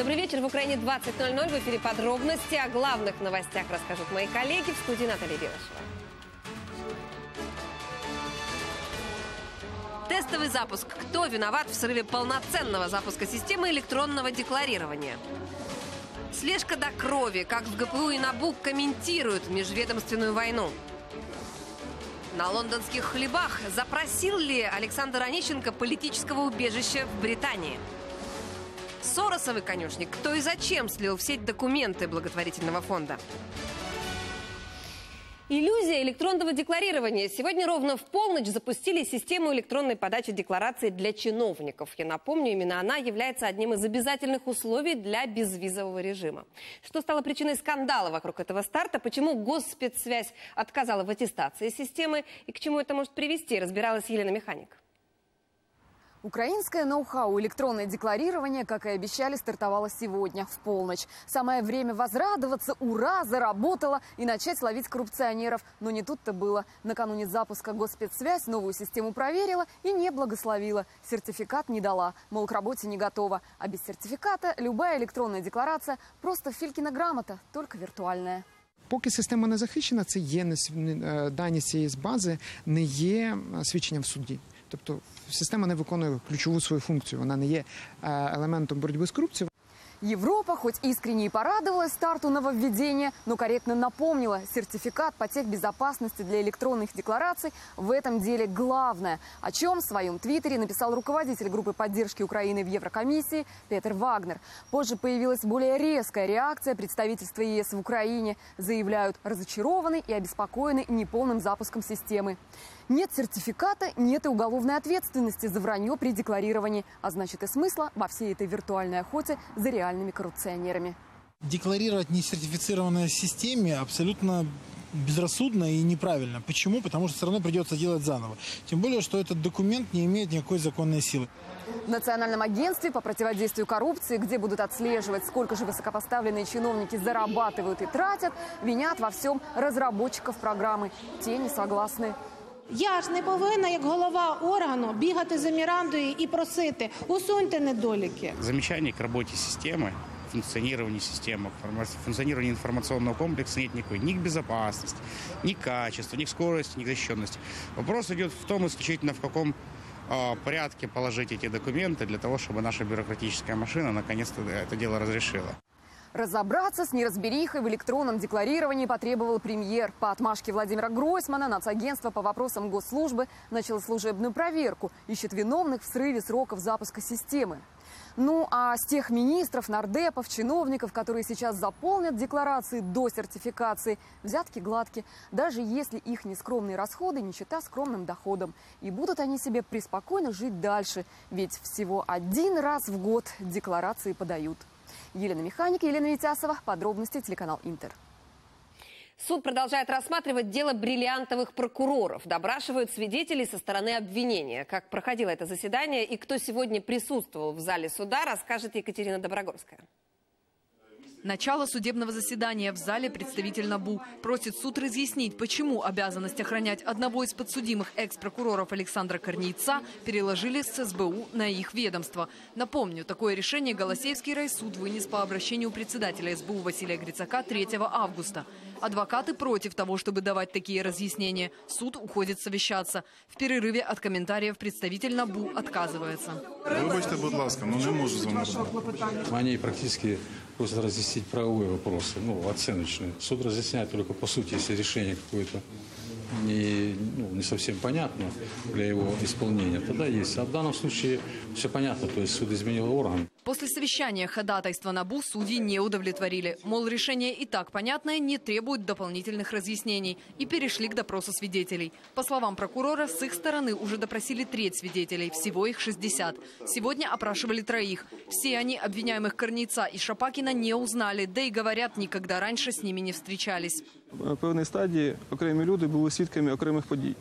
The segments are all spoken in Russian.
Добрый вечер. В Украине 20:00. В эфире подробности. О главных новостях расскажут мои коллеги. В студии Наталья Белышева. Тестовый запуск. Кто виноват в срыве полноценного запуска системы электронного декларирования? Слежка до крови. Как в ГПУ и НАБУ комментируют межведомственную войну. На лондонских хлебах. Запросил ли Александр Онищенко политического убежища в Британии? Соросовый конюшник. Кто и зачем слил в сеть документы благотворительного фонда? Иллюзия электронного декларирования. Сегодня ровно в полночь запустили систему электронной подачи деклараций для чиновников. Я напомню, именно она является одним из обязательных условий для безвизового режима. Что стало причиной скандала вокруг этого старта, почему Госспецсвязь отказала в аттестации системы и к чему это может привести, разбиралась Елена Механик. Украинское ноу-хау электронное декларирование, как и обещали, стартовало сегодня в полночь. Самое время возрадоваться, ура, заработало и начать ловить коррупционеров. Но не тут-то было. Накануне запуска Госспецсвязь новую систему проверила и не благословила. Сертификат не дала, мол, к работе не готова. А без сертификата любая электронная декларация просто Филькина грамота, только виртуальная. Поки система не захищена, це є дані цієї бази не є свідченням в суді. Тобто система не виконує ключову свою функцію, вона не є елементом боротьби з корупцією. Европа хоть искренне и порадовалась старту нововведения, но корректно напомнила, сертификат по техбезопасности для электронных деклараций в этом деле главное. О чем в своем твиттере написал руководитель группы поддержки Украины в Еврокомиссии Петер Вагнер. Позже появилась более резкая реакция представительства ЕС в Украине. Заявляют, разочарованы и обеспокоены неполным запуском системы. Нет сертификата, нет и уголовной ответственности за вранье при декларировании. А значит и смысла во всей этой виртуальной охоте за реальными коррупционерами. Декларировать несертифицированной системе абсолютно безрассудно и неправильно. Почему? Потому что все равно придется делать заново. Тем более, что этот документ не имеет никакой законной силы. В Национальном агентстве по противодействию коррупции, где будут отслеживать, сколько же высокопоставленные чиновники зарабатывают и тратят, винят во всем разработчиков программы. Те не согласны. Я ж не повинна, як голова органу, бігати за Мірандою і просити, усуньте недоліки. Замечаний к работе системы, функционированию системы, функционированию информационного комплекса нет никакой. Ни к безопасности, ни к качеству, ни к скорости, ни к защищенности. Вопрос идет в том, исключительно в каком порядке положить эти документы для того, чтобы наша бюрократическая машина наконец-то это дело разрешила. Разобраться с неразберихой в электронном декларировании потребовал премьер. По отмашке Владимира Гройсмана Нацагентство по вопросам госслужбы начало служебную проверку. Ищет виновных в срыве сроков запуска системы. Ну а с тех министров, нардепов, чиновников, которые сейчас заполнят декларации до сертификации, взятки гладки, даже если их нескромные расходы не чета скромным доходом. И будут они себе преспокойно жить дальше. Ведь всего один раз в год декларации подают. Елена Механик, Елена Витясова. Подробности, телеканал Интер. Суд продолжает рассматривать дело бриллиантовых прокуроров. Допрашивают свидетелей со стороны обвинения. Как проходило это заседание и кто сегодня присутствовал в зале суда, расскажет Екатерина Доброгорская. Начало судебного заседания. В зале представитель НАБУ просит суд разъяснить, почему обязанность охранять одного из подсудимых экс-прокуроров Александра Корнейца переложили с СБУ на их ведомство. Напомню, такое решение Голосеевский райсуд вынес по обращению председателя СБУ Василия Грицака 3 августа. Адвокаты против того, чтобы давать такие разъяснения. Суд уходит совещаться. В перерыве от комментариев представитель НАБУ отказывается. Вибачте, будь ласка, не можу з вами. Они практически просто разъяснить правовые вопросы, оценочные. Суд разъясняет только по сути, если решение какое-то не совсем понятно для его исполнения, тогда есть. А в данном случае все понятно, то есть суд изменил орган. После совещания ходатайства НАБУ судьи не удовлетворили. Мол, решение и так понятное, не требует дополнительных разъяснений. И перешли к допросу свидетелей. По словам прокурора, с их стороны уже допросили треть свидетелей, всего их 60. Сегодня опрашивали 3. Все они, обвиняемых Корнейца и Шапакина, не узнали, да и говорят, никогда раньше с ними не встречались. На певній стадії окремі люди були свідками окремих подій.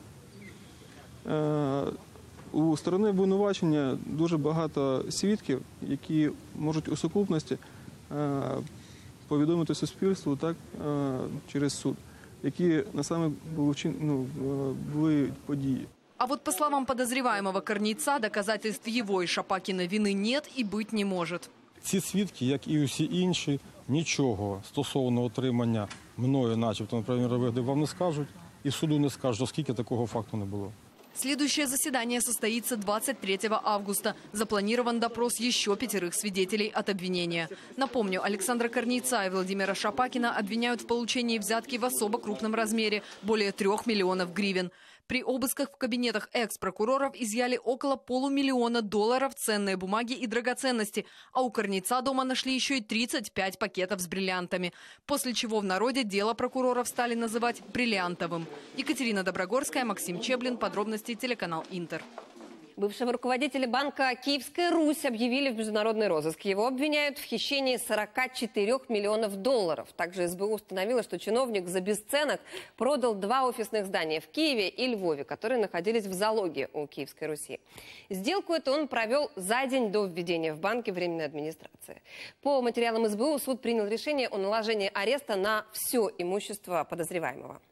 У сторони обвинувачення дуже багато свідків, які можуть у сукупності повідомити суспільству через суд, які насаме були події. А вот по словам подозреваемого Корнейца, доказательств его и Шапакина вины нет и быть не может. Ці свідки, як і усі інші, нічого стосовно отримання мною, начебто, неправомірних дій, вам не скажуть, і суду не скажуть, оскільки такого факту не було. Следующее заседание состоится 23 августа. Запланирован допрос еще 5 свидетелей от обвинения. Напомню, Александра Корнейца и Владимира Шапакина обвиняют в получении взятки в особо крупном размере – более 3 миллионов гривен. При обысках в кабинетах экс-прокуроров изъяли около $500 000 ценные бумаги и драгоценности, а у Корнейца дома нашли еще и 35 пакетов с бриллиантами. После чего в народе дело прокуроров стали называть бриллиантовым. Екатерина Доброгорская, Максим Чеблин. Подробности телеканал Интер. Бывшего руководителя банка «Киевская Русь» объявили в международный розыск. Его обвиняют в хищении $44 миллионов. Также СБУ установила, что чиновник за бесценок продал 2 офисных здания в Киеве и Львове, которые находились в залоге у «Киевской Руси». Сделку эту он провел за день до введения в банке временной администрации. По материалам СБУ суд принял решение о наложении ареста на все имущество подозреваемого.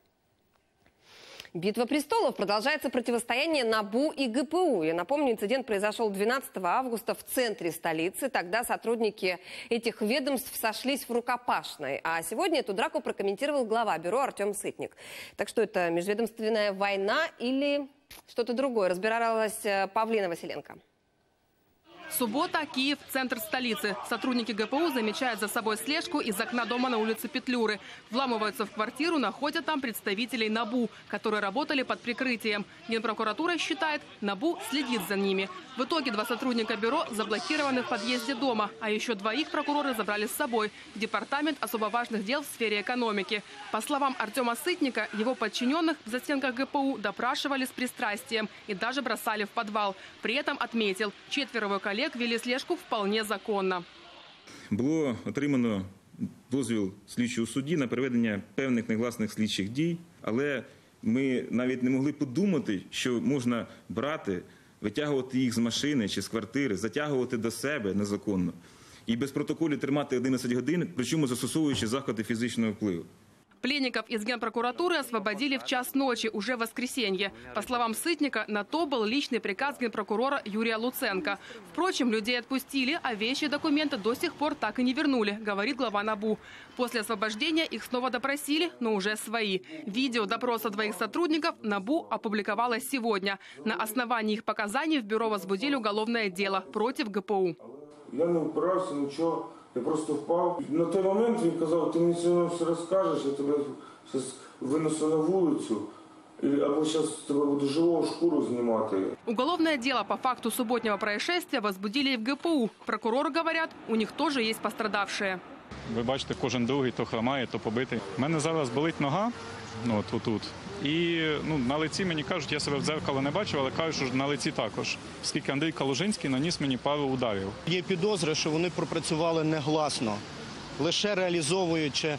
Битва престолов. Продолжается противостояние НАБУ и ГПУ. Я напомню, инцидент произошел 12 августа в центре столицы. Тогда сотрудники этих ведомств сошлись в рукопашной. А сегодня эту драку прокомментировал глава бюро Артем Сытник. Так что это межведомственная война или что-то другое? Разбиралась Павлина Василенко. Суббота, Киев, центр столицы. Сотрудники ГПУ замечают за собой слежку из окна дома на улице Петлюры. Вламываются в квартиру, находят там представителей НАБУ, которые работали под прикрытием. Генпрокуратура считает, НАБУ следит за ними. В итоге 2 сотрудника бюро заблокированы в подъезде дома, а еще 2 прокуроры забрали с собой в департамент особо важных дел в сфере экономики. По словам Артема Сытника, его подчиненных в застенках ГПУ допрашивали с пристрастием и даже бросали в подвал. При этом отметил, 4 его коллег вели слежку вполне законно. Було отримано дозвіл слідчого судді на проведення певних негласних слідчих дій, але ми навіть не могли подумати, що можна брати, витягувати їх з машини чи з квартири, затягувати до себе незаконно і без протоколів тримати 11 годин, причому застосовуючи заходи фізичного впливу. Пленников из Генпрокуратуры освободили в час ночи, уже в воскресенье. По словам Сытника, на то был личный приказ генпрокурора Юрия Луценко. Впрочем, людей отпустили, а вещи и документы до сих пор так и не вернули, говорит глава НАБУ. После освобождения их снова допросили, но уже свои. Видео допроса 2 сотрудников НАБУ опубликовалось сегодня. На основании их показаний в бюро возбудили уголовное дело против ГПУ. Я не упирався, нічого. Я просто впав. На той момент він казав, ти мені сьогодні все розкажеш, я тебе зараз винесу на вулицю, або зараз тебе буду живого шкуру знімати. Уголовное дело по факту субботнего происшествия возбудили и в ГПУ. Прокуроры говорят, у них тоже есть пострадавшие. Ви бачите, кожен другий то хромає, то побитий. У мене зараз болить нога, отут. І на лиці мені кажуть, я себе в дзеркало не бачив, але кажуть, що на лиці також. Оскільки Андрій Калужинський наніс мені пару ударів. Є підозри, що вони пропрацювали негласно, лише реалізовуючи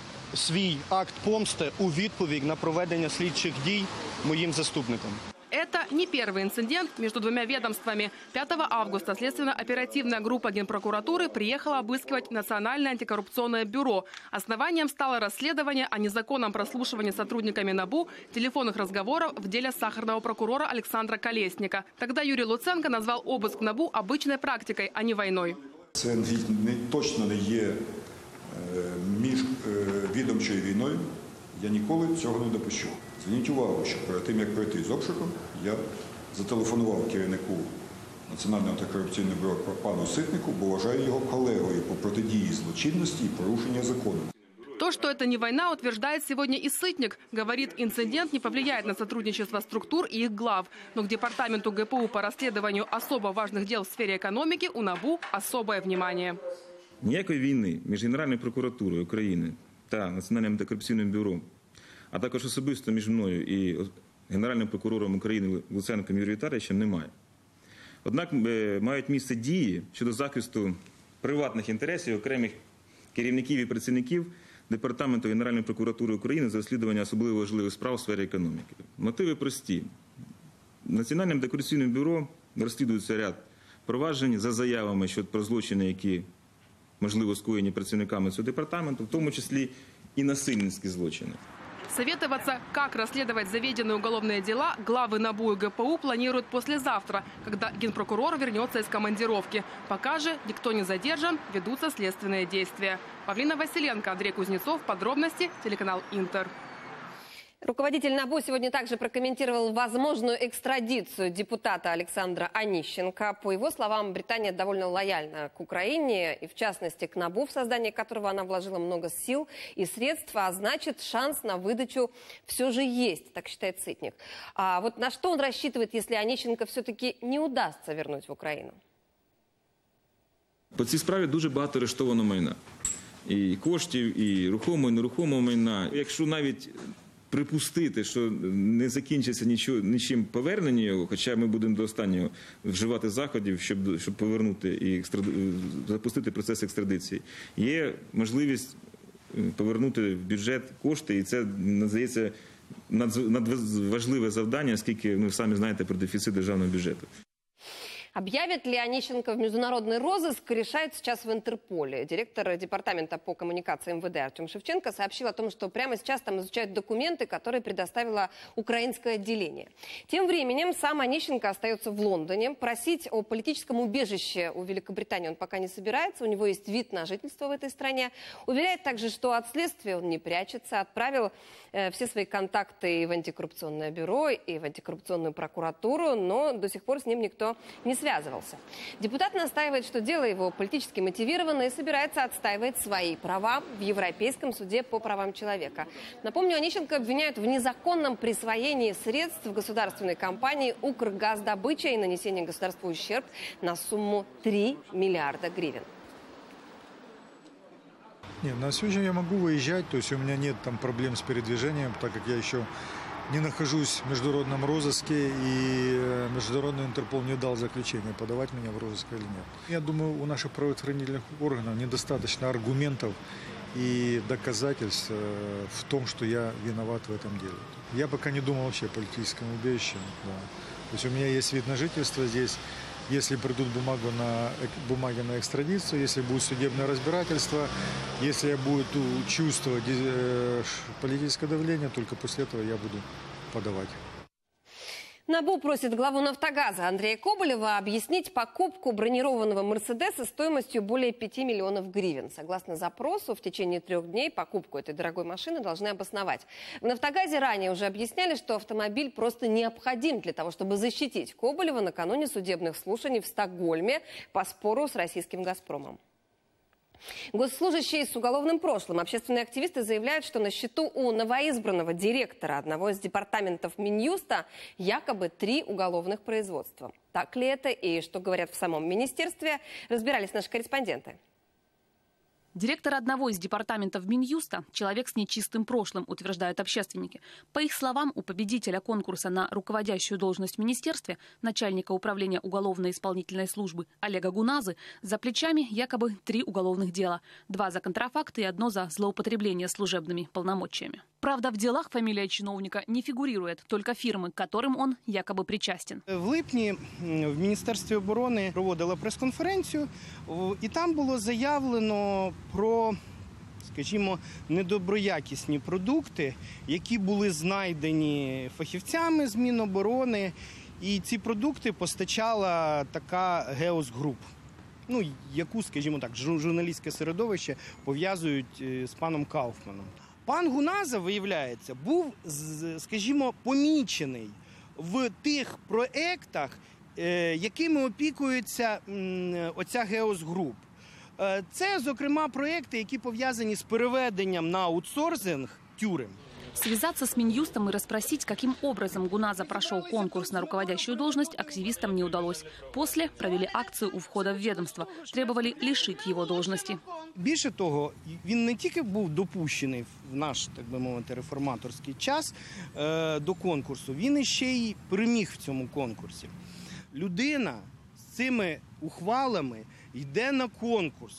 свій акт помсти у відповідь на проведення слідчих дій моїм заступникам. Это не первый инцидент между 2 ведомствами. 5 августа следственно-оперативная группа Генпрокуратуры приехала обыскивать Национальное антикоррупционное бюро. Основанием стало расследование о незаконном прослушивании сотрудниками НАБУ телефонных разговоров в деле сахарного прокурора Александра Колесника. Тогда Юрий Луценко назвал обыск НАБУ обычной практикой, а не войной. Це точно не є міжвідомчою війною. Я ніколи цього не допущу. Зверніть увагу, що перед тим, як пройти з обшуком, я зателефонував керівнику Національного антикорупційного бюро пану Ситнику, бо вважаю його колегою по протидії злочинності і порушення закону. То, что это не война, утверждает сегодня и Сытник. Говорит, инцидент не повлияет на сотрудничество структур и их глав. Но к департаменту ГПУ по расследованию особо важных дел в сфере экономики у НАБУ особое внимание. Ніякої війни між Генеральною прокуратурою України та Національним антикорупційним бюро, а також особисто між мною і Генеральним прокурором України Луценком Юрієм Віталійовичем немає. Однак мають місце дії щодо захисту приватних інтересів окремих керівників і працівників Департаменту Генеральної прокуратури України за розслідування особливо важливих справ у сфері економіки. Мотиви прості. Національним антикорупційним бюро розслідується ряд проваджень за заявами щодо про злочини, які можливо скоєні працівниками цього департаменту, в тому числі і насильницькі злочини. Советоваться, как расследовать заведенные уголовные дела, главы НАБУ и ГПУ планируют послезавтра, когда генпрокурор вернется из командировки. Пока же никто не задержан, ведутся следственные действия. Павлина Василенко, Андрей Кузнецов. Подробности, телеканал «Интер». Руководитель НАБУ сегодня также прокомментировал возможную экстрадицию депутата Александра Онищенко. По его словам, Британия довольно лояльна к Украине, и в частности к НАБУ, в создание которого она вложила много сил и средств, а значит, шанс на выдачу все же есть, так считает Сытник. А вот на что он рассчитывает, если Онищенко все-таки не удастся вернуть в Украину? По цій справі дуже багато арештовано майна. І коштів, і рухомого, і нерухомого майна. Якщо навіть припустити, що не закінчиться нічим повернення його, хоча ми будемо до останнього вживати заходів, щоб повернути і запустити процес екстрадиції, є можливість повернути в бюджет кошти, і це, здається, надважливе завдання, оскільки, ви самі знаєте про дефіцит державного бюджету. Объявит ли Онищенко в международный розыск, решают сейчас в Интерполе. Директор департамента по коммуникации МВД Артем Шевченко сообщил о том, что прямо сейчас там изучают документы, которые предоставило украинское отделение. Тем временем сам Онищенко остается в Лондоне. Просить о политическом убежище у Великобритании он пока не собирается. У него есть вид на жительство в этой стране. Уверяет также, что от следствия он не прячется. Отправил все свои контакты и в антикоррупционное бюро, и в антикоррупционную прокуратуру, но до сих пор с ним никто не связывался. Депутат настаивает, что дело его политически мотивировано и собирается отстаивать свои права в Европейском суде по правам человека. Напомню, Онищенко обвиняют в незаконном присвоении средств в государственной компании «Укргаздобыча» и нанесении государству ущерб на сумму 3 миллиарда гривен. Нет, на сегодня я могу выезжать, то есть у меня нет там проблем с передвижением, так как я еще не нахожусь в международном розыске, и международный Интерпол не дал заключение, подавать меня в розыск или нет. Я думаю, у наших правоохранительных органов недостаточно аргументов и доказательств в том, что я виноват в этом деле. Я пока не думал вообще о политическом убежище. Да. То есть у меня есть вид на жительство здесь. Если придут бумаги на экстрадицию, если будет судебное разбирательство, если будет чувствовать политическое давление, только после этого я буду подавать. НАБУ просит главу «Нафтогаза» Андрея Коболева объяснить покупку бронированного «Мерседеса» стоимостью более 5 миллионов гривен. Согласно запросу, в течение 3 дней покупку этой дорогой машины должны обосновать. В «Нафтогазе» ранее уже объясняли, что автомобиль просто необходим для того, чтобы защитить Коболева накануне судебных слушаний в Стокгольме по спору с российским «Газпромом». Госслужащие с уголовным прошлым. Общественные активисты заявляют, что на счету у новоизбранного директора одного из департаментов Минюста якобы 3 уголовных производства. Так ли это и что говорят в самом министерстве, разбирались наши корреспонденты. Директор одного из департаментов Минюста – человек с нечистым прошлым, утверждают общественники. По их словам, у победителя конкурса на руководящую должность в министерстве, начальника управления уголовно-исполнительной службы Олега Гуназы, за плечами якобы 3 уголовных дела. 2 за контрафакт и 1 за злоупотребление служебными полномочиями. Правда, в делах фамилия чиновника не фигурирует, только фирмы, к которым он якобы причастен. В липні в Міністерстві оборони проводила прес-конференцію, і там було заявлено про, скажімо, недоброякісні продукти, які були знайдені фахівцями з Міноборони, і ці продукти постачала така Геос Груп, яку, скажімо так, журналістське середовище пов'язують з паном Кауфманом. Пан Гуназа, виявляється, був, скажімо, помічений в тих проєктах, якими опікується оця Геос Груп. Це, зокрема, проєкти, які пов'язані з переведенням на аутсорсинг тюрем. Связаться с Минюстом и расспросить, каким образом Гуназа прошел конкурс на руководящую должность, активистам не удалось. После провели акцию у входа в ведомство. Требовали лишить его должности. Більше того, він не тільки був допущений в наш, так би мовити, реформаторський час до конкурсу, він іще й переміг в цьому конкурсі. Людина з цими ухвалами йде на конкурс.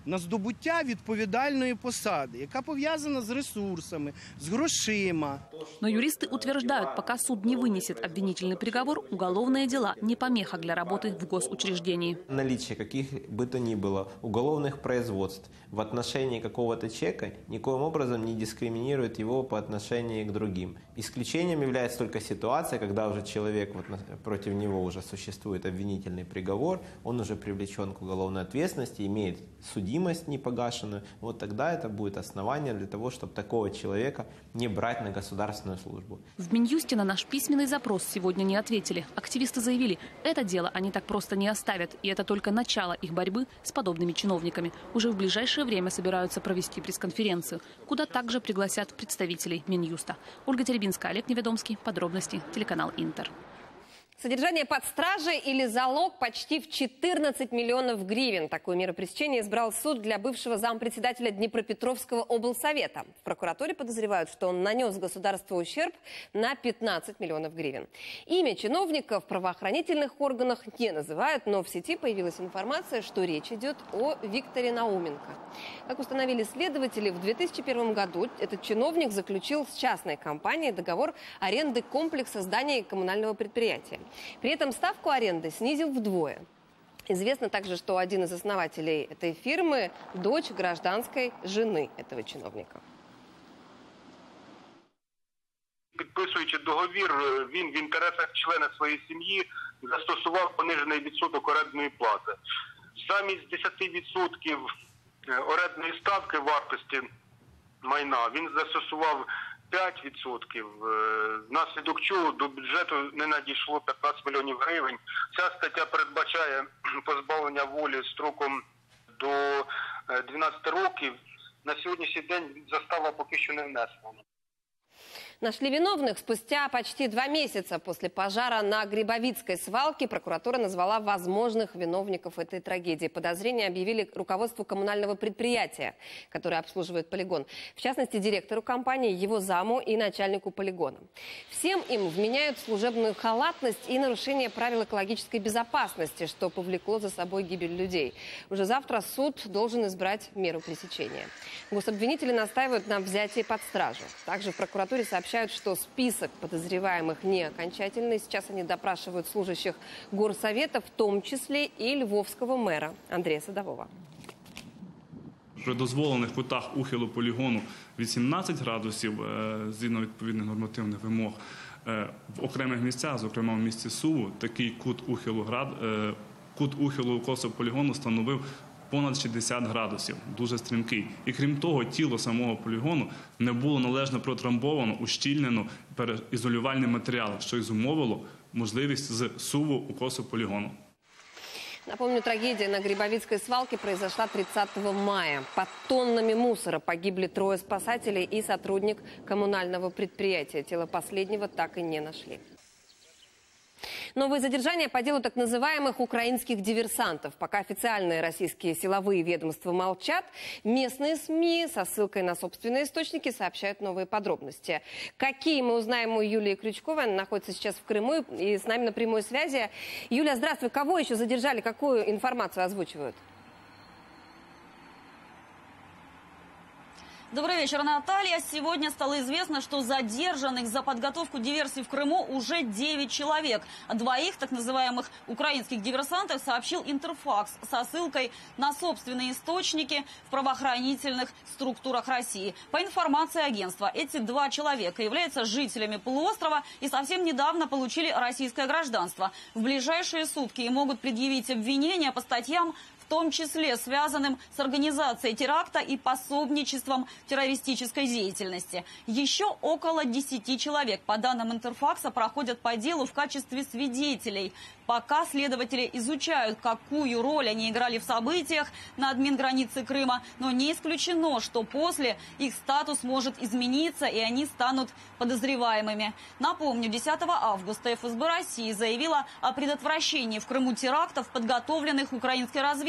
на здобуття відповідальної посади, яка пов'язана з ресурсами, з грошима. Но юристы утверждают, пока суд не вынесет обвинительный приговор, уголовные дела не помеха для работы в госучреждении. Наличие каких бы то ни было уголовных производств в отношении какого-то человека никоим образом не дискриминирует его по отношению к другим. Исключением является только ситуация, когда уже человек, против него уже существует обвинительный приговор, он уже привлечен к уголовной ответственности, имеет судимость непогашенную. Вот тогда это будет основание для того, чтобы такого человека не брать на государственную службу. В Минюсте на наш письменный запрос сегодня не ответили. Активисты заявили, это дело они так просто не оставят. И это только начало их борьбы с подобными чиновниками. Уже в ближайшее время собираются провести пресс-конференцию, куда также пригласят представителей Минюста. Ольга Теребинская, Олег Неведомский. Подробности. Телеканал Интер. Содержание под стражей или залог почти в 14 миллионов гривен. Такую меру пресечения избрал суд для бывшего зампредседателя Днепропетровского облсовета. В прокуратуре подозревают, что он нанес государству ущерб на 15 миллионов гривен. Имя чиновника в правоохранительных органах не называют, но в сети появилась информация, что речь идет о Викторе Науменко. Как установили следователи, в 2001 году этот чиновник заключил с частной компанией договор аренды комплекса зданий коммунального предприятия. При этом ставку аренды снизил вдвое. Известно также, что один из основателей этой фирмы – дочь гражданской жены этого чиновника. Підписуючи договір, він в інтересах члена своєї сім'ї застосував понижений відсоток орендної плати. Замість 10% орендної ставки вартості майна він застосував 5%, внаслідок чого до бюджету не надійшло 15 мільйонів гривень. Ця стаття передбачає позбавлення волі строком до 12 років. На сьогоднішній день застава поки що не внесена. Нашли виновных. Спустя почти 2 месяца после пожара на Грибовицкой свалке прокуратура назвала возможных виновников этой трагедии. Подозрения объявили руководству коммунального предприятия, которое обслуживает полигон. В частности, директору компании, его заму и начальнику полигона. Всем им вменяют служебную халатность и нарушение правил экологической безопасности, что повлекло за собой гибель людей. Уже завтра суд должен избрать меру пресечения. Гособвинители настаивают на взятии под стражу. Также в прокуратуре сообщают, что список подозреваемых не окончательный. Сейчас они допрашивают служащих горсовета, в том числе и львовского мэра Андрея Садового. При дозволених кутах ухилу полігону 18 градусів, згідно відповідних нормативних вимог, в окремих місцях, зокрема в місті Суву, такий кут ухилу косу полігону становив понад 60 градусів, дуже стрімкий. І крім того, тіло самого полігону не було належно протрамбовано, ущільнено ізолювальним матеріалом, що й зумовило можливість з Суву у косу полігону. Напомню, трагедия на Грибовицкой свалке произошла 30 мая. Под тоннами мусора погибли 3 спасателей и сотрудник коммунального предприятия. Тело последнего так и не нашли. Новые задержания по делу так называемых украинских диверсантов. Пока официальные российские силовые ведомства молчат, местные СМИ со ссылкой на собственные источники сообщают новые подробности. Какие, мы узнаем у Юлии Крючковой. Она находится сейчас в Крыму и с нами на прямой связи. Юля, здравствуй. Кого еще задержали? Какую информацию озвучивают? Добрый вечер, Наталья. Сегодня стало известно, что задержанных за подготовку диверсий в Крыму уже 9 человек. 2 так называемых украинских диверсантов сообщил Интерфакс со ссылкой на собственные источники в правоохранительных структурах России. По информации агентства, эти 2 человека являются жителями полуострова и совсем недавно получили российское гражданство. В ближайшие сутки им могут предъявить обвинения по статьям, в том числе связанным с организацией теракта и пособничеством террористической деятельности. Еще около 10 человек, по данным Интерфакса, проходят по делу в качестве свидетелей. Пока следователи изучают, какую роль они играли в событиях на админгранице Крыма, но не исключено, что после их статус может измениться и они станут подозреваемыми. Напомню, 10 августа ФСБ России заявила о предотвращении в Крыму терактов, подготовленных украинской разведкой.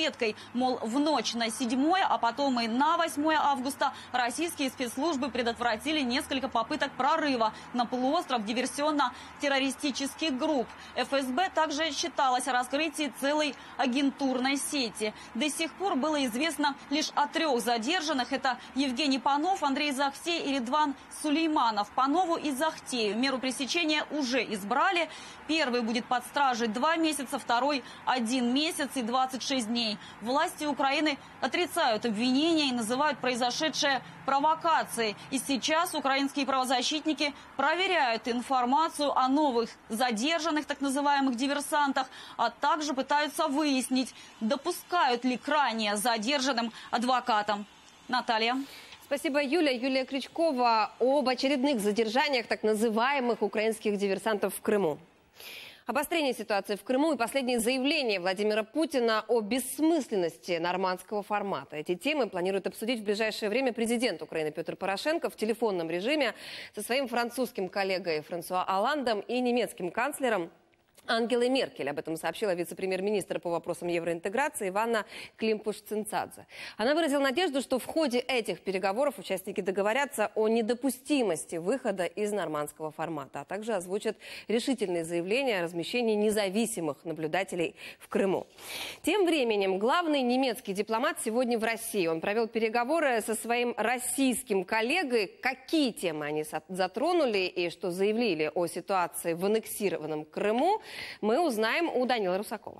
разведкой. Мол, в ночь на 7, а потом и на 8 августа российские спецслужбы предотвратили несколько попыток прорыва на полуостров диверсионно-террористических групп. ФСБ также считалось о раскрытии целой агентурной сети. До сих пор было известно лишь о 3 задержанных. Это Евгений Панов, Андрей Захтей и Редван Сулейманов. Панову и Захтею меру пресечения уже избрали. Первый будет под стражей 2 месяца, второй 1 месяц и 26 дней. Власти Украины отрицают обвинения и называют произошедшее провокацией. И сейчас украинские правозащитники проверяют информацию о новых задержанных, так называемых диверсантах, а также пытаются выяснить, допускают ли к ранее задержанным адвокатам. Наталья. Спасибо, Юля. Юлия Крючкова об очередных задержаниях так называемых украинских диверсантов в Крыму. Обострение ситуации в Крыму и последние заявления Владимира Путина о бессмысленности нормандского формата. Эти темы планирует обсудить в ближайшее время президент Украины Петр Порошенко в телефонном режиме со своим французским коллегой Франсуа Олландом и немецким канцлером Ангелой Меркель. Об этом сообщила вице-премьер-министр по вопросам евроинтеграции Иванна Климпуш-Цинцадзе. Она выразила надежду, что в ходе этих переговоров участники договорятся о недопустимости выхода из нормандского формата, а также озвучат решительные заявления о размещении независимых наблюдателей в Крыму. Тем временем главный немецкий дипломат сегодня в России. Он провел переговоры со своим российским коллегой. Какие темы они затронули и что заявили о ситуации в аннексированном Крыму, мы узнаем у Данила Русакова.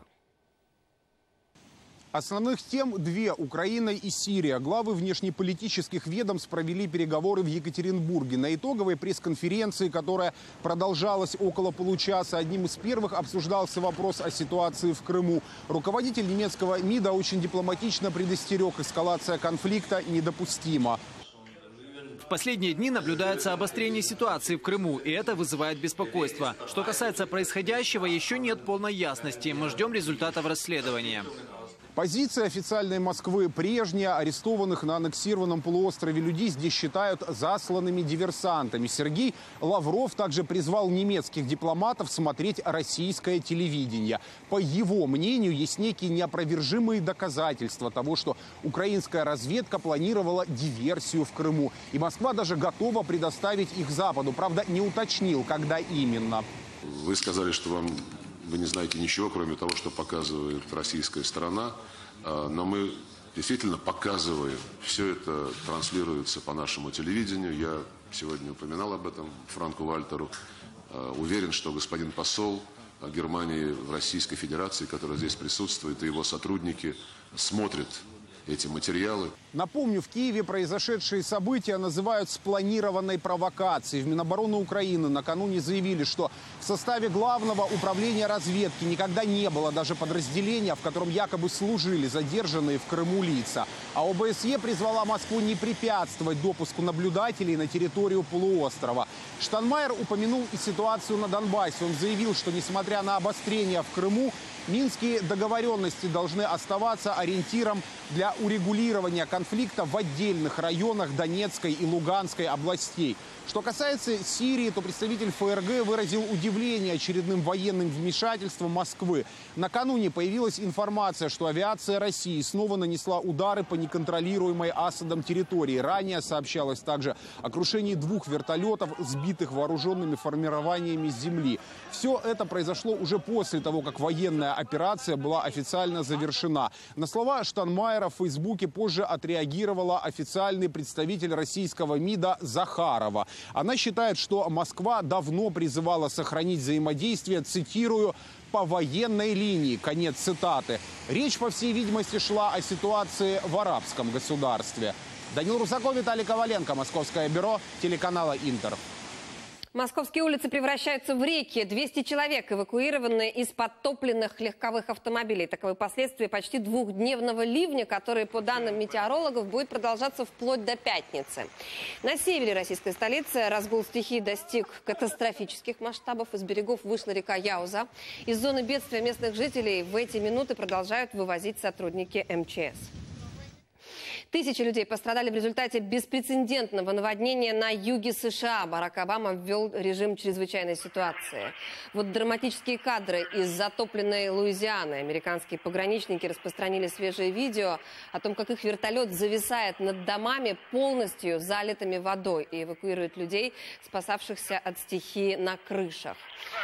Основных тем две – Украина и Сирия. Главы внешнеполитических ведомств провели переговоры в Екатеринбурге. На итоговой пресс-конференции, которая продолжалась около получаса, одним из первых обсуждался вопрос о ситуации в Крыму. Руководитель немецкого МИДа очень дипломатично предостерег: эскалация конфликта недопустима. В последние дни наблюдается обострение ситуации в Крыму, и это вызывает беспокойство. Что касается происходящего, еще нет полной ясности. Мы ждем результатов расследования. Позиция официальной Москвы прежняя. Арестованных на аннексированном полуострове людей здесь считают засланными диверсантами. Сергей Лавров также призвал немецких дипломатов смотреть российское телевидение. По его мнению, есть некие неопровержимые доказательства того, что украинская разведка планировала диверсию в Крыму. И Москва даже готова предоставить их Западу. Правда, не уточнил, когда именно. Вы сказали, что вы не знаете ничего, кроме того, что показывает российская сторона. Но мы действительно показываем. Все это транслируется по нашему телевидению. Я сегодня упоминал об этом Франку Вальтеру. Уверен, что господин посол Германии в Российской Федерации, который здесь присутствует, и его сотрудники смотрят эти материалы. Напомню, в Киеве произошедшие события называют спланированной провокацией. В Минобороны Украины накануне заявили, что в составе Главного управления разведки никогда не было даже подразделения, в котором якобы служили задержанные в Крыму лица. А ОБСЕ призвала Москву не препятствовать допуску наблюдателей на территорию полуострова. Штайнмайер упомянул и ситуацию на Донбассе. Он заявил, что несмотря на обострение в Крыму, минские договоренности должны оставаться ориентиром для урегулирования конфликта в отдельных районах Донецкой и Луганской областей. Что касается Сирии, то представитель ФРГ выразил удивление очередным военным вмешательством Москвы. Накануне появилась информация, что авиация России снова нанесла удары по неконтролируемой Асадом территории. Ранее сообщалось также о крушении 2 вертолетов, сбитых вооруженными формированиями с земли. Все это произошло уже после того, как военная операция была официально завершена. На слова Штайнмайера в Фейсбуке позже отреагировала официальный представитель российского МИДа Захарова. Она считает, что Москва давно призывала сохранить взаимодействие, цитирую, по военной линии. Конец цитаты. Речь, по всей видимости, шла о ситуации в арабском государстве. Данил Русаков, Виталий Коваленко, Московское бюро телеканала «Интер». Московские улицы превращаются в реки. 200 человек эвакуированы из подтопленных легковых автомобилей. Таковы последствия почти 2-дневного ливня, который, по данным метеорологов, будет продолжаться вплоть до пятницы. На севере российской столицы разгул стихии достиг катастрофических масштабов. Из берегов вышла река Яуза. Из зоны бедствия местных жителей в эти минуты продолжают вывозить сотрудники МЧС. Тысячи людей пострадали в результате беспрецедентного наводнения на юге США. Барак Обама ввел режим чрезвычайной ситуации. Вот драматические кадры из затопленной Луизианы. Американские пограничники распространили свежее видео о том, как их вертолет зависает над домами, полностью залитыми водой, и эвакуирует людей, спасавшихся от стихии на крышах.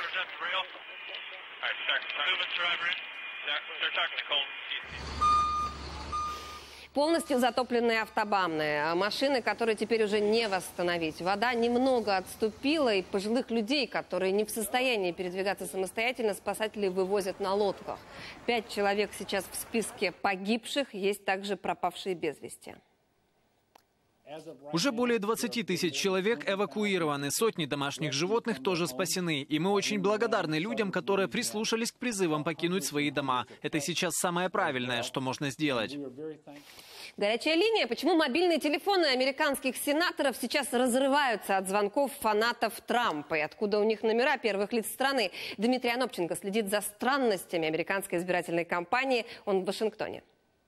Полностью затопленные автобаны, машины, которые теперь уже не восстановить. Вода немного отступила, и пожилых людей, которые не в состоянии передвигаться самостоятельно, спасатели вывозят на лодках. 5 человек сейчас в списке погибших, есть также пропавшие без вести. Уже более 20 тысяч человек эвакуированы, сотни домашних животных тоже спасены. И мы очень благодарны людям, которые прислушались к призывам покинуть свои дома. Это сейчас самое правильное, что можно сделать. Горячая линия. Почему мобильные телефоны американских сенаторов сейчас разрываются от звонков фанатов Трампа? И откуда у них номера первых лиц страны? Дмитрий Анопченко следит за странностями американской избирательной кампании. Он в Вашингтоне.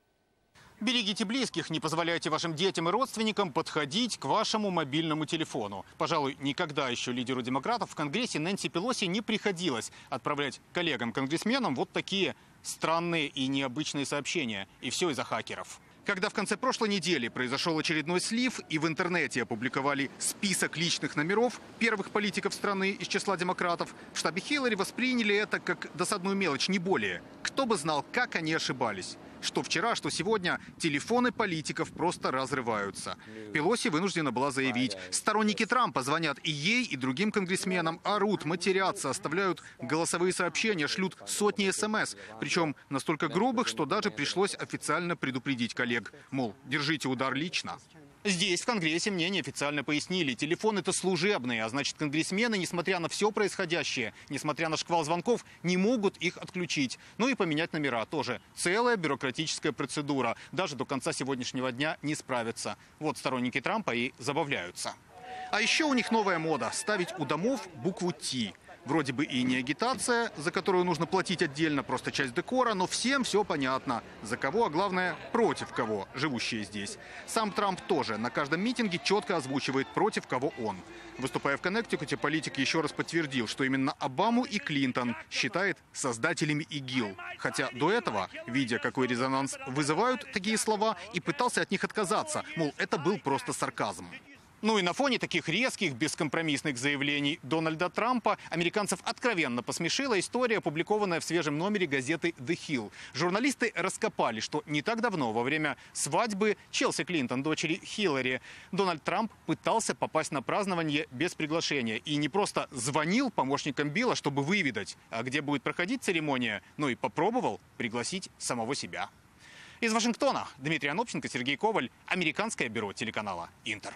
Берегите близких, не позволяйте вашим детям и родственникам подходить к вашему мобильному телефону. Пожалуй, никогда еще лидеру демократов в Конгрессе Нэнси Пелоси не приходилось отправлять коллегам-конгрессменам вот такие странные и необычные сообщения. И все из-за хакеров. Когда в конце прошлой недели произошел очередной слив и в интернете опубликовали список личных номеров первых политиков страны из числа демократов, в штабе Хиллари восприняли это как досадную мелочь, не более. Кто бы знал, как они ошибались. Что вчера, что сегодня телефоны политиков просто разрываются. Пелоси вынуждена была заявить, сторонники Трампа звонят и ей, и другим конгрессменам, орут, матерятся, оставляют голосовые сообщения, шлют сотни СМС. Причем настолько грубых, что даже пришлось официально предупредить коллег. Мол, держите удар лично. Здесь, в Конгрессе, мне неофициально пояснили, телефоны-то служебные, а значит, конгрессмены, несмотря на все происходящее, несмотря на шквал звонков, не могут их отключить. Ну и поменять номера тоже. Целая бюрократическая процедура. Даже до конца сегодняшнего дня не справятся. Вот сторонники Трампа и забавляются. А еще у них новая мода – ставить у домов букву «Т». Вроде бы и не агитация, за которую нужно платить отдельно, просто часть декора, но всем все понятно. За кого, а главное, против кого, живущие здесь. Сам Трамп тоже на каждом митинге четко озвучивает, против кого он. Выступая в Коннектикуте, политик еще раз подтвердил, что именно Обаму и Клинтон считает создателями ИГИЛ. Хотя до этого, видя, какой резонанс вызывают такие слова, и пытался от них отказаться. Мол, это был просто сарказм. Ну и на фоне таких резких, бескомпромиссных заявлений Дональда Трампа американцев откровенно посмешила история, опубликованная в свежем номере газеты «The Hill». Журналисты раскопали, что не так давно, во время свадьбы Челси Клинтон, дочери Хиллари, Дональд Трамп пытался попасть на празднование без приглашения. И не просто звонил помощникам Билла, чтобы выведать, где будет проходить церемония, но и попробовал пригласить самого себя. Из Вашингтона Дмитрий Анопченко, Сергей Коваль, Американское бюро телеканала «Интер».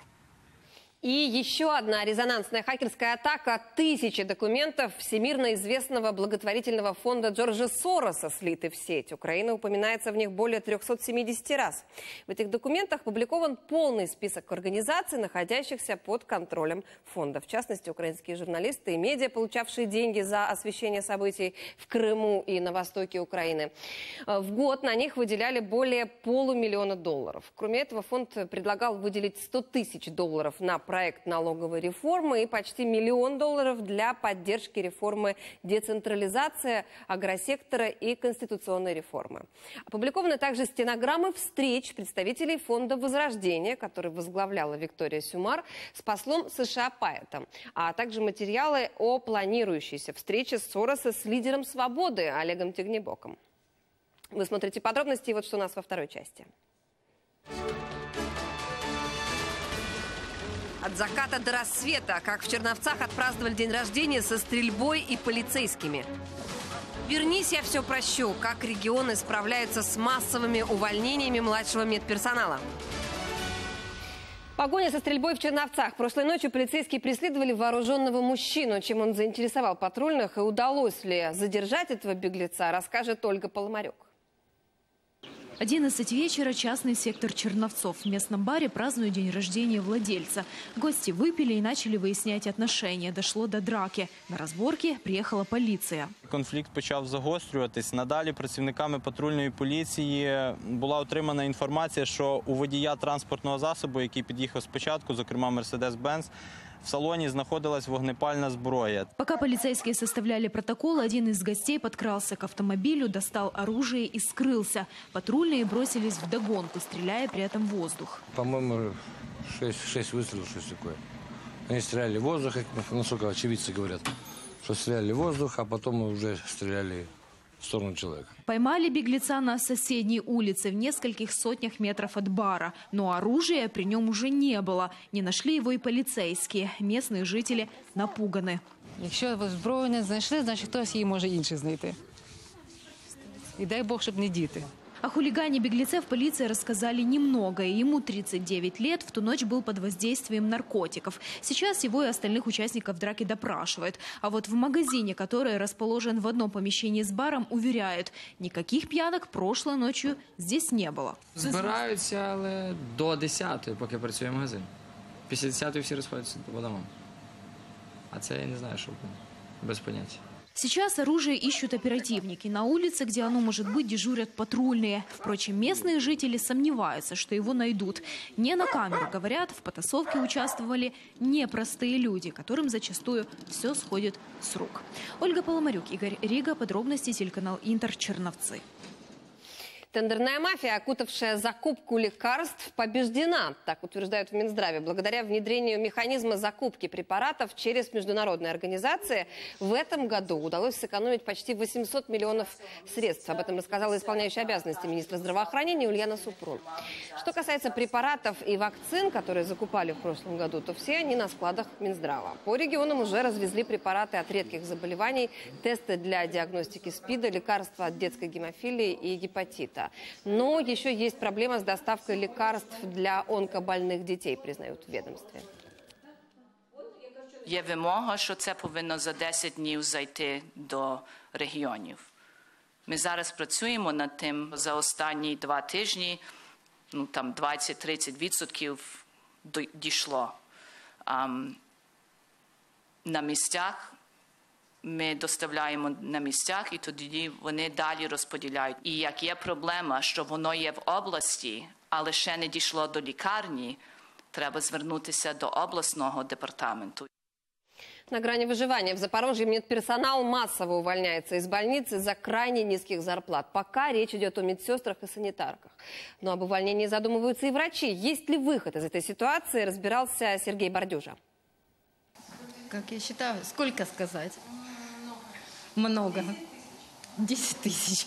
И еще одна резонансная хакерская атака. Тысячи документов всемирно известного благотворительного фонда Джорджа Сороса слиты в сеть. Украина упоминается в них более 370 раз. В этих документах опубликован полный список организаций, находящихся под контролем фонда. В частности, украинские журналисты и медиа, получавшие деньги за освещение событий в Крыму и на востоке Украины. В год на них выделяли более $500 000. Кроме этого, фонд предлагал выделить $100 000 на проект налоговой реформы и почти $1 миллион для поддержки реформы децентрализации, агросектора и конституционной реформы. Опубликованы также стенограммы встреч представителей фонда «Возрождение», который возглавляла Виктория Сюмар, с послом США Пайетом, а также материалы о планирующейся встрече Сороса с лидером «Свободы» Олегом Тягнебоком. Вы смотрите подробности, и вот что у нас во второй части. От заката до рассвета, как в Черновцах отпраздновали день рождения со стрельбой и полицейскими. Вернись, я все прощу, как регионы справляются с массовыми увольнениями младшего медперсонала. Погоня со стрельбой в Черновцах. Прошлой ночью полицейские преследовали вооруженного мужчину. Чем он заинтересовал патрульных и удалось ли задержать этого беглеца, расскажет Ольга Поломарюк. 11 вечера, частный сектор Черновцов. В местном баре празднуют день рождения владельца. Гости выпили и начали выяснять отношения. Дошло до драки. На разборки приехала полиция. Конфлікт почав загострюватись. Надалі працівниками патрульної поліції була отримана інформація, що у водія транспортного засобу, який під'їхав спочатку, зокрема Mercedes-Benz, в салоне находилась вогнепальная зброя. Пока полицейские составляли протокол, один из гостей подкрался к автомобилю, достал оружие и скрылся. Патрульные бросились вдогонку, стреляя при этом в воздух. По-моему, 6 выстрелов, что-то такое. Они стреляли в воздух, насколько очевидцы говорят, что стреляли в воздух, а потом уже стреляли в сторону человека. Поймали беглеца на соседней улице в нескольких сотнях метров от бара. Но оружия при нем уже не было. Не нашли его и полицейские. Местные жители напуганы. Якщо зброю не знайшли, значить хтось її може інший знайти. І дай Бог, щоб не діти. О хулигане-беглеце в полиции рассказали немного. Ему 39 лет, в ту ночь был под воздействием наркотиков. Сейчас его и остальных участников драки допрашивают. А вот в магазине, который расположен в одном помещении с баром, уверяют, никаких пьянок прошлой ночью здесь не было. Збираються, але до 10-ї, поки працює магазин. Після 10-ї всі розходяться по домам. А це я не знаю, що без поняття. Сейчас оружие ищут оперативники. На улице, где оно может быть, дежурят патрульные. Впрочем, местные жители сомневаются, что его найдут. Не на камеру, говорят, в потасовке участвовали непростые люди, которым зачастую все сходит с рук. Ольга Поломарюк, Игорь Рига. Подробности телеканал Интер, Черновцы. Тендерная мафия, окутавшая закупку лекарств, побеждена, так утверждают в Минздраве. Благодаря внедрению механизма закупки препаратов через международные организации в этом году удалось сэкономить почти 800 миллионов средств. Об этом рассказала исполняющая обязанности министра здравоохранения Ульяна Супрун. Что касается препаратов и вакцин, которые закупали в прошлом году, то все они на складах Минздрава. По регионам уже развезли препараты от редких заболеваний, тесты для диагностики СПИДа, лекарства от детской гемофилии и гепатита. Но еще есть проблема с доставкой лекарств для онкобольных детей, признают в ведомстве. Є вимога, що це повинно за 10 днів зайти до регіонів. Ми зараз працюємо над тим. За останні 2 тижні, там 20-30% дійшло. На місцях ми доставляємо на місцях, і тоді вони далі розподіляють. І як є проблема, що воно є в області, але ще не дійшло до лікарні, треба звернутися до обласного департаменту. На грани выживания в Запорожье медперсонал массово увольняется из больниц из-за крайне низких зарплат. Пока речь идет о медсестрах и санитарках. Но об увольнении задумываются и врачи. Есть ли выход из этой ситуации, разбирался Сергей Бордюжа. Как я считаю, сколько сказать? Много. 10 тысяч.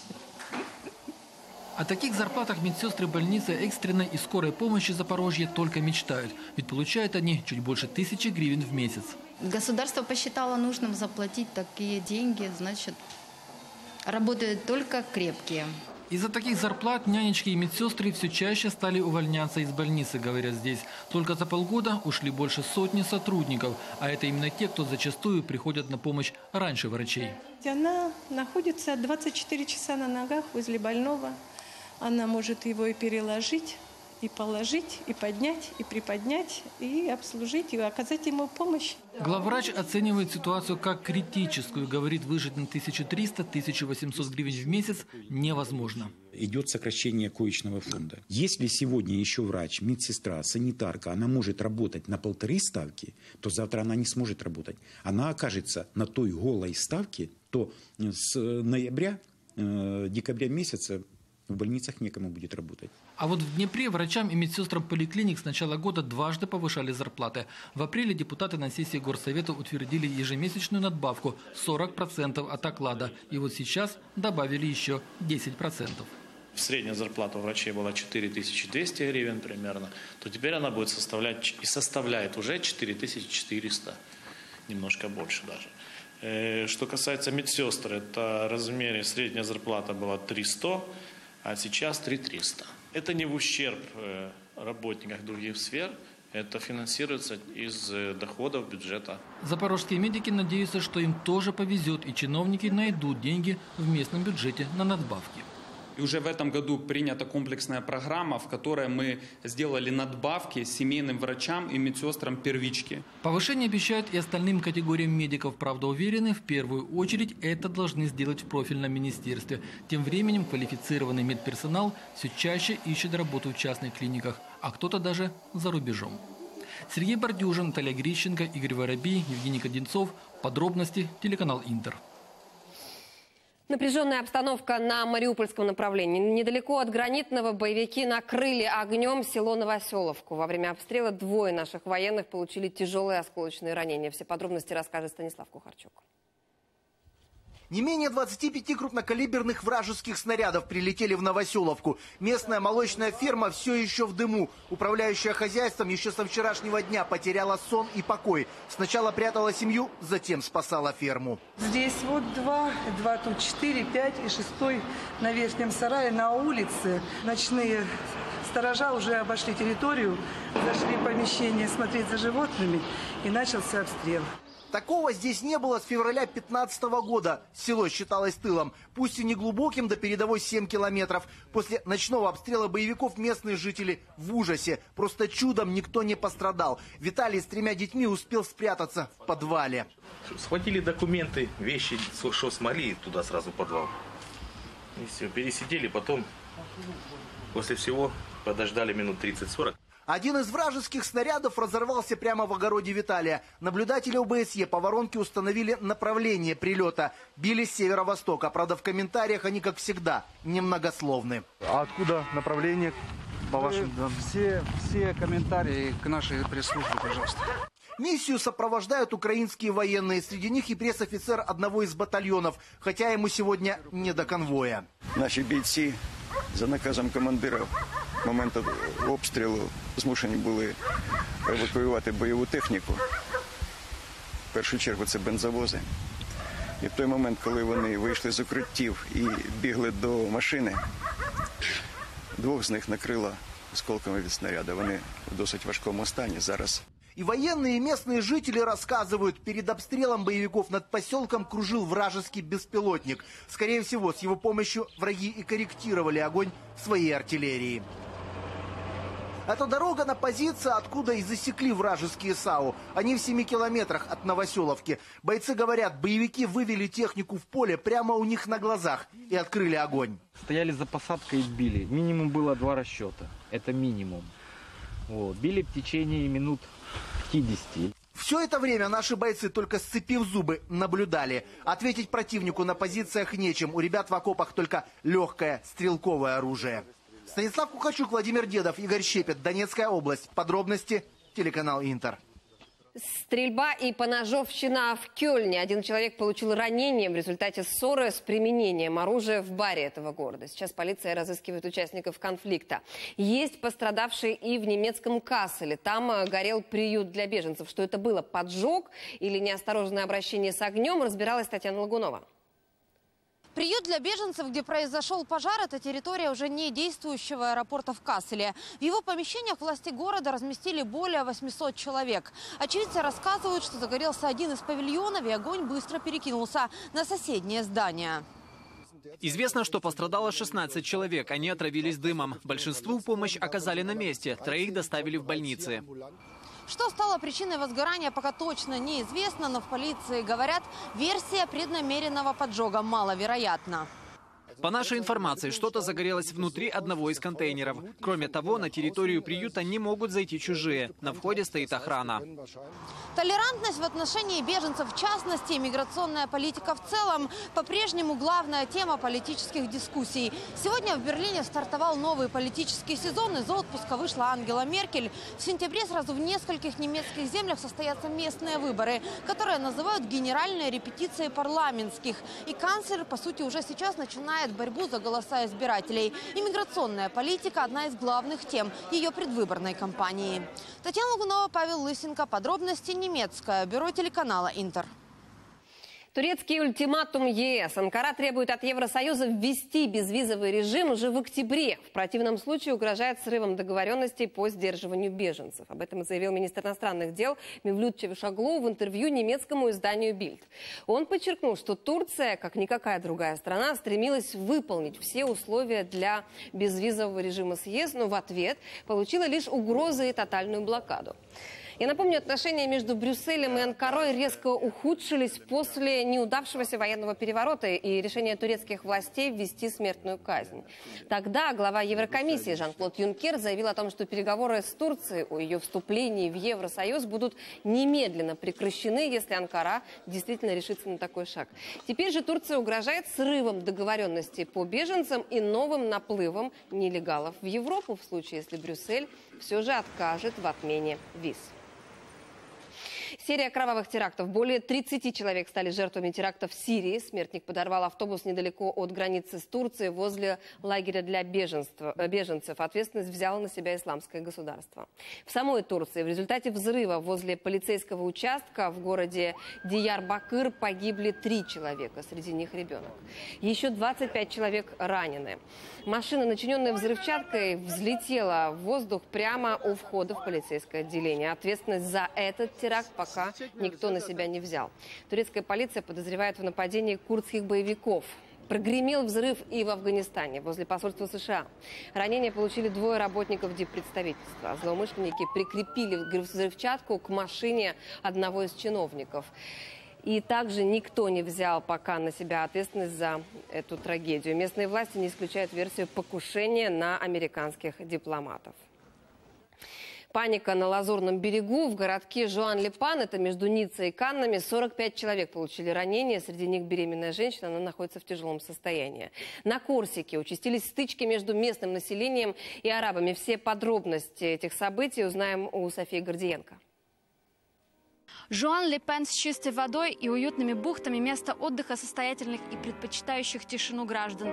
О таких зарплатах медсестры больницы экстренной и скорой помощи Запорожья только мечтают. Ведь получают они чуть больше 1000 гривен в месяц. Государство посчитало нужным заплатить такие деньги, значит, работают только крепкие. Из-за таких зарплат нянечки и медсестры все чаще стали увольняться из больницы, говорят здесь. Только за полгода ушли больше сотни сотрудников, а это именно те, кто зачастую приходят на помощь раньше врачей. Она находится 24 часа на ногах возле больного. Она может его и переложить, и положить, и поднять, и приподнять, и обслужить, и оказать ему помощь. Главврач оценивает ситуацию как критическую. Говорит, выжить на 1300-1800 гривен в месяц невозможно. Идет сокращение коечного фонда. Если сегодня еще врач, медсестра, санитарка, она может работать на 1,5 ставки, то завтра она не сможет работать. Она окажется на той голой ставке, то с ноября, декабря месяца в больницах некому будет работать. А вот в Днепре врачам и медсестрам поликлиник с начала года дважды повышали зарплаты. В апреле депутаты на сессии Горсовета утвердили ежемесячную надбавку 40% от оклада. И вот сейчас добавили еще 10%. Средняя зарплата у врачей была 4200 гривен примерно, то теперь она будет составлять и составляет уже 4400, немножко больше даже. Что касается медсестр, это размере средняя зарплата была 300, а сейчас 3300. Это не в ущерб работникам других сфер, это финансируется из доходов бюджета. Запорожские медики надеются, что им тоже повезет, и чиновники найдут деньги в местном бюджете на надбавки. И уже в этом году принята комплексная программа, в которой мы сделали надбавки семейным врачам и медсестрам первички. Повышение обещают и остальным категориям медиков. Правда, уверены, в первую очередь это должны сделать в профильном министерстве. Тем временем квалифицированный медперсонал все чаще ищет работу в частных клиниках, а кто-то даже за рубежом. Сергей Бордюжин, Наталья Грищенко, Игорь Воробей, Евгений Кодинцов. Подробности телеканал Интер. Напряженная обстановка на Мариупольском направлении. Недалеко от Гранитного боевики накрыли огнем село Новоселовку. Во время обстрела 2 наших военных получили тяжелые осколочные ранения. Все подробности расскажет Станислав Кухарчук. Не менее 25 крупнокалиберных вражеских снарядов прилетели в Новоселовку. Местная молочная ферма все еще в дыму. Управляющая хозяйством еще со вчерашнего дня потеряла сон и покой. Сначала прятала семью, затем спасала ферму. Здесь вот два тут 4, 5 и 6 на верхнем сарае на улице. Ночные сторожа уже обошли территорию, зашли в помещение смотреть за животными, и начался обстрел. Такого здесь не было с февраля 2015 года. Село считалось тылом, пусть и не глубоким, до передовой 7 километров. После ночного обстрела боевиков местные жители в ужасе. Просто чудом никто не пострадал. Виталий с 3 детьми успел спрятаться в подвале. Схватили документы, вещи, что смогли, туда сразу в подвал. И все, пересидели, потом после всего подождали минут 30-40. Один из вражеских снарядов разорвался прямо в огороде Виталия. Наблюдатели ОБСЕ по воронке установили направление прилета. Били с северо-востока. Правда, в комментариях они, как всегда, немногословны. А откуда направление, по вашим данным? Все комментарии к нашей пресс-службе, пожалуйста. Миссию сопровождают украинские военные. Среди них и пресс-офицер одного из батальонов. Хотя ему сегодня не до конвоя. Наші бійці за наказом командира в момент обстрілу змушені були евакуювати бойову техніку. В першу чергу це бензовози. І в той момент, коли вони вийшли з укриттів і бігли до машини, 2 з них накрило осколками від снаряду. Вони в досить важкому стані зараз. И военные, и местные жители рассказывают, перед обстрелом боевиков над поселком кружил вражеский беспилотник. Скорее всего, с его помощью враги и корректировали огонь своей артиллерии. Это дорога на позиции, откуда и засекли вражеские САУ. Они в 7 километрах от Новоселовки. Бойцы говорят, боевики вывели технику в поле прямо у них на глазах и открыли огонь. Стояли за посадкой и били. Минимум было 2 расчета. Это минимум. Вот. Били в течение минут 50. Все это время наши бойцы, только сцепив зубы, наблюдали. Ответить противнику на позициях нечем. У ребят в окопах только легкое стрелковое оружие. Станислав Кухарчук, Владимир Дедов, Игорь Щепет, Донецкая область. Подробности телеканал Интер. Стрельба и поножовщина в Кёльне. Один человек получил ранение в результате ссоры с применением оружия в баре этого города. Сейчас полиция разыскивает участников конфликта. Есть пострадавшие и в немецком Касселе. Там горел приют для беженцев. Что это было, поджог или неосторожное обращение с огнем, разбиралась Татьяна Лагунова. Приют для беженцев, где произошел пожар, это территория уже не действующего аэропорта в Касселе. В его помещениях власти города разместили более 800 человек. Очевидцы рассказывают, что загорелся один из павильонов, и огонь быстро перекинулся на соседнее здание. Известно, что пострадало 16 человек. Они отравились дымом. Большинству помощь оказали на месте. 3 доставили в больницы. Что стало причиной возгорания, пока точно неизвестно, но в полиции говорят, версия преднамеренного поджога маловероятна. По нашей информации, что-то загорелось внутри одного из контейнеров. Кроме того, на территорию приюта не могут зайти чужие. На входе стоит охрана. Толерантность в отношении беженцев в частности, миграционная политика в целом – по-прежнему главная тема политических дискуссий. Сегодня в Берлине стартовал новый политический сезон. Из отпуска вышла Ангела Меркель. В сентябре сразу в нескольких немецких землях состоятся местные выборы, которые называют генеральной репетицией парламентских. И канцлер, по сути, уже сейчас начинает борьбу за голоса избирателей. Иммиграционная политика – одна из главных тем ее предвыборной кампании. Татьяна Лагунова, Павел Лысенко. Подробности немецкое. Бюро телеканала Интер. Турецкий ультиматум ЕС. Анкара требует от Евросоюза ввести безвизовый режим уже в октябре. В противном случае угрожает срывом договоренностей по сдерживанию беженцев. Об этом заявил министр иностранных дел Мевлют Чавушоглу в интервью немецкому изданию «Бильд». Он подчеркнул, что Турция, как никакая другая страна, стремилась выполнить все условия для безвизового режима с ЕС, но в ответ получила лишь угрозы и тотальную блокаду. Я напомню, отношения между Брюсселем и Анкарой резко ухудшились после неудавшегося военного переворота и решения турецких властей ввести смертную казнь. Тогда глава Еврокомиссии Жан-Клод Юнкер заявил о том, что переговоры с Турцией о ее вступлении в Евросоюз будут немедленно прекращены, если Анкара действительно решится на такой шаг. Теперь же Турция угрожает срывом договоренностей по беженцам и новым наплывом нелегалов в Европу в случае, если Брюссель все же откажет в отмене виз. Серия кровавых терактов. Более 30 человек стали жертвами терактов в Сирии. Смертник подорвал автобус недалеко от границы с Турцией возле лагеря для беженцев. Ответственность взяло на себя Исламское государство. В самой Турции в результате взрыва возле полицейского участка в городе Диярбакыр погибли 3 человека, среди них ребенок. Еще 25 человек ранены. Машина, начиненная взрывчаткой, взлетела в воздух прямо у входа в полицейское отделение. Ответственность за этот теракт пока никто на себя не взял. Турецкая полиция подозревает в нападении курдских боевиков. Прогремел взрыв и в Афганистане, возле посольства США. Ранения получили 2 работников диппредставительства. Злоумышленники прикрепили взрывчатку к машине одного из чиновников. И также никто не взял пока на себя ответственность за эту трагедию. Местные власти не исключают версию покушения на американских дипломатов. Паника на Лазурном берегу. В городке Жуан-Ле-Пан, это между Ниццей и Каннами, 45 человек получили ранения. Среди них беременная женщина, она находится в тяжелом состоянии. На Корсике участились стычки между местным населением и арабами. Все подробности этих событий узнаем у Софии Гордиенко. Жуан-Ле-Пен с чистой водой и уютными бухтами – место отдыха состоятельных и предпочитающих тишину граждан.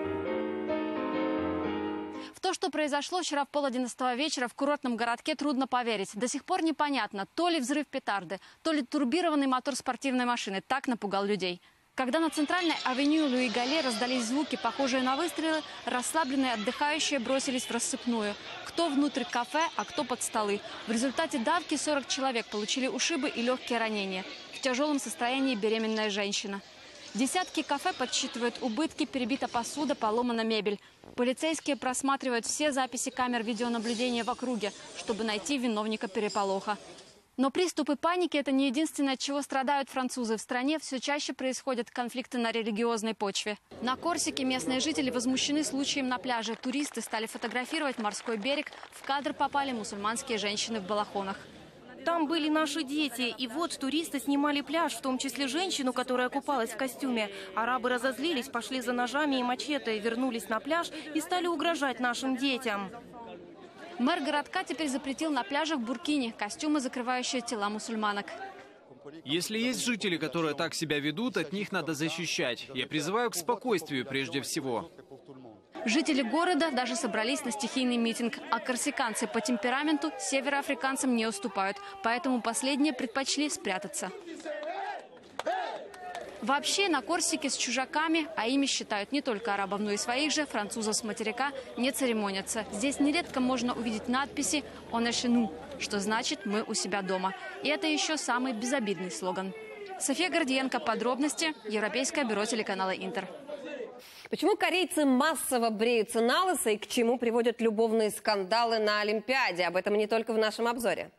В то, что произошло вчера в 10:30 вечера в курортном городке, трудно поверить. До сих пор непонятно, то ли взрыв петарды, то ли турбированный мотор спортивной машины так напугал людей. Когда на центральной авеню Луи-Галле раздались звуки, похожие на выстрелы, расслабленные отдыхающие бросились в рассыпную. Кто внутрь кафе, а кто под столы. В результате давки 40 человек получили ушибы и легкие ранения. В тяжелом состоянии беременная женщина. Десятки кафе подсчитывают убытки, перебита посуда, поломана мебель. Полицейские просматривают все записи камер видеонаблюдения в округе, чтобы найти виновника переполоха. Но приступы паники – это не единственное, от чего страдают французы. В стране все чаще происходят конфликты на религиозной почве. На Корсике местные жители возмущены случаем на пляже. Туристы стали фотографировать морской берег. В кадр попали мусульманские женщины в балахонах. Там были наши дети. И вот туристы снимали пляж, в том числе женщину, которая купалась в костюме. Арабы разозлились, пошли за ножами и мачете, вернулись на пляж и стали угрожать нашим детям. Мэр городка теперь запретил на пляжах буркини, костюмы, закрывающие тела мусульманок. Если есть жители, которые так себя ведут, от них надо защищать. Я призываю к спокойствию прежде всего. Жители города даже собрались на стихийный митинг. А корсиканцы по темпераменту североафриканцам не уступают. Поэтому последние предпочли спрятаться. Вообще на Корсике с чужаками, а ими считают не только арабов, но и своих же, французов с материка, не церемонятся. Здесь нередко можно увидеть надписи «On est chez nous», что значит «мы у себя дома». И это еще самый безобидный слоган. София Гордиенко. Подробности. Европейское бюро телеканала «Интер». Почему корейцы массово бреются на лысо и к чему приводят любовные скандалы на Олимпиаде? Об этом не только в нашем обзоре.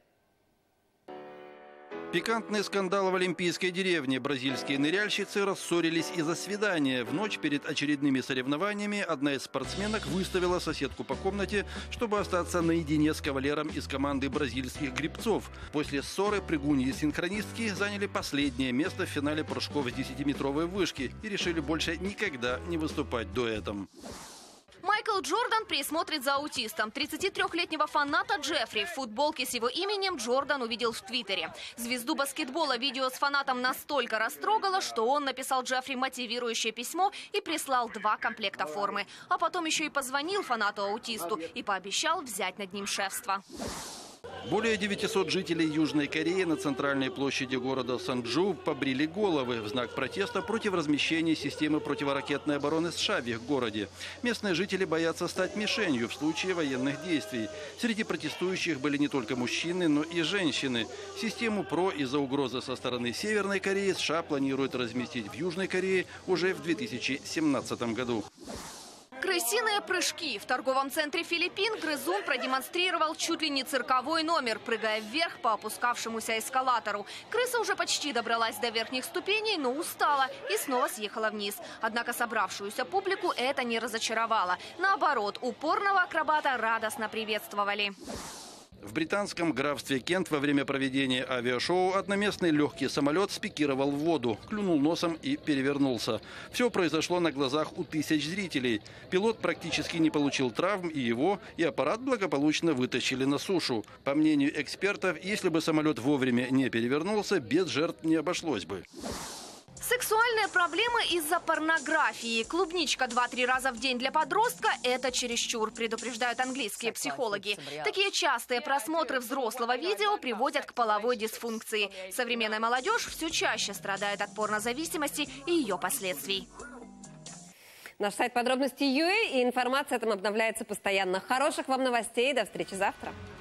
Пикантный скандал в олимпийской деревне. Бразильские ныряльщицы рассорились из-за свидания. В ночь перед очередными соревнованиями одна из спортсменок выставила соседку по комнате, чтобы остаться наедине с кавалером из команды бразильских гребцов. После ссоры прыгуньи и синхронистки заняли последнее место в финале прыжков с 10-метровой вышки и решили больше никогда не выступать дуэтом. Майкл Джордан присмотрит за аутистом. 33-летнего фаната Джеффри в футболке с его именем Джордан увидел в Твиттере. Звезду баскетбола видео с фанатом настолько растрогало, что он написал Джеффри мотивирующее письмо и прислал 2 комплекта формы. А потом еще и позвонил фанату-аутисту и пообещал взять над ним шефство. Более 900 жителей Южной Кореи на центральной площади города Санджу побрили головы в знак протеста против размещения системы противоракетной обороны США в их городе. Местные жители боятся стать мишенью в случае военных действий. Среди протестующих были не только мужчины, но и женщины. Систему ПРО из-за угрозы со стороны Северной Кореи США планируют разместить в Южной Корее уже в 2017 году. Крысиные прыжки. В торговом центре Филиппин грызун продемонстрировал чуть ли не цирковой номер, прыгая вверх по опускавшемуся эскалатору. Крыса уже почти добралась до верхних ступеней, но устала и снова съехала вниз. Однако собравшуюся публику это не разочаровало. Наоборот, упорного акробата радостно приветствовали. В британском графстве Кент во время проведения авиашоу одноместный легкий самолет спикировал в воду, клюнул носом и перевернулся. Все произошло на глазах у тысяч зрителей. Пилот практически не получил травм, и его, и аппарат благополучно вытащили на сушу. По мнению экспертов, если бы самолет вовремя не перевернулся, без жертв не обошлось бы. Сексуальные проблемы из-за порнографии. Клубничка 2-3 раза в день для подростка – это чересчур, предупреждают английские психологи. Такие частые просмотры взрослого видео приводят к половой дисфункции. Современная молодежь все чаще страдает от порнозависимости и ее последствий. Наш сайт подробности.ua, и информация там обновляется постоянно. Хороших вам новостей, до встречи завтра.